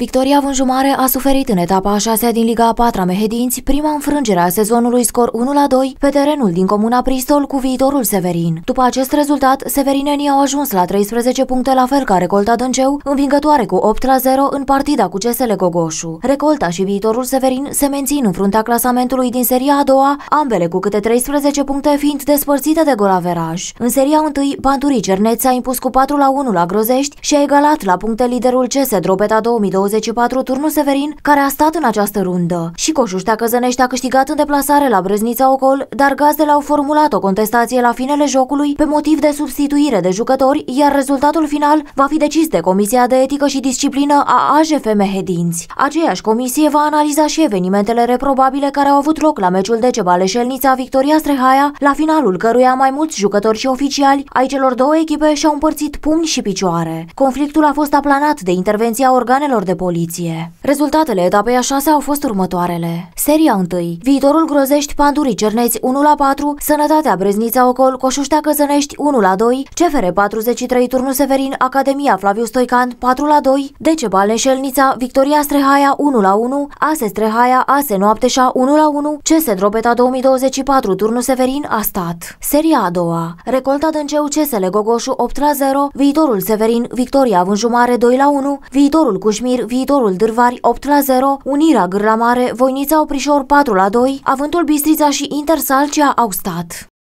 Victoria Vânjumare a suferit în etapa a 6-a din Liga a 4-a Mehedinți prima înfrângere a sezonului, scor 1-2 pe terenul din comuna Pristol cu Viitorul Severin. După acest rezultat, severinenii au ajuns la 13 puncte, la fel ca Recolta Dânceu, învingătoare cu 8-0 în partida cu CSL Gogoșu. Recolta și Viitorul Severin se mențin în fruntea clasamentului din seria a doua, ambele cu câte 13 puncte fiind despărțite de golaveraj. În seria 1, Panturii Cerneți s-a impus cu 4-1 la Grozești și a egalat la puncte liderul CS Dropeta 2024 Turnul Severin, care a stat în această rundă. Și Coșuștea Căzănești a câștigat în deplasare la Brăznița Ocol, dar gazdele au formulat o contestație la finele jocului pe motiv de substituire de jucători, iar rezultatul final va fi decis de Comisia de Etică și Disciplină a AJF Mehedinți. Aceeași comisie va analiza și evenimentele reprobabile care au avut loc la meciul Decebal-Eșelnița Victoria Strehaia, la finalul căruia mai mulți jucători și oficiali ai celor două echipe și-au împărțit pumni și picioare. Conflictul a fost aplanat de intervenția organelor de poliție. Rezultatele etapei a 6-a au fost următoarele. Seria 1: Viitorul Grozești Panturii Cerneți 1-4, Sănătatea Brăznița Ocol Coșuștea Căzănești 1-2, CFR 43 Turnul Severin Academia Flaviu Stoican 4-2, Decebal Eșelnița Victoria Strehaia 1-1, ASE Strehaia ASE Noapteșa 1-1, CS Dropeta 2024 Turnul Severin a stat. Seria a doua: Recolta Dânceu CSL Gogoșu 8-0, Viitorul Severin Victoria Vânjumare 2-1, Viitorul Cușmir Viitorul Dârvari 8-0, Unirea Gârla Mare Voinița Oprișor 4-2, Avântul Bistrița și Inter Salcea au stat.